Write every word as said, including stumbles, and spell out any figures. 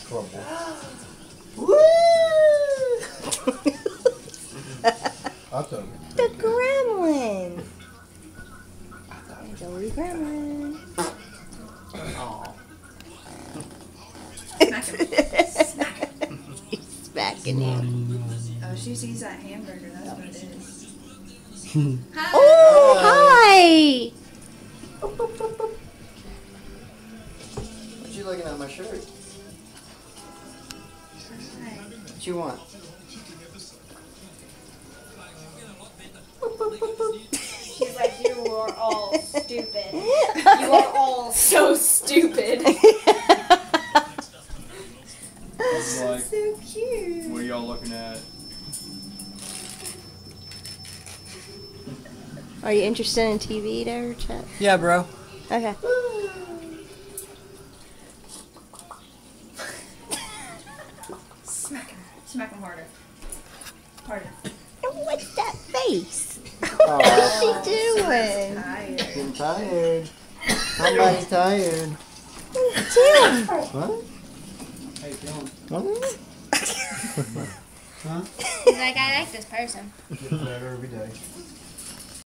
crumble. Woo! I thought The Gremlin. Zoey Gremlin. Aw. Smack him. Smack him. He's smacking him. Oh, she sees that hamburger. That's what it is. Hi. Oh, hi. What you looking at my shirt? Hi. What you want? She's like, you are all stupid. You are all so stupid. It's like, So cute. what are y'all looking at? Are you interested in T V there, Chet? Yeah, bro. Okay. Smack him. Smack him harder. Harder. What's that face? Aw. What's she doing? Tired. I'm tired. Somebody's tired. Tim. What? How you feeling? What? He's like, I like this person. Get better every day.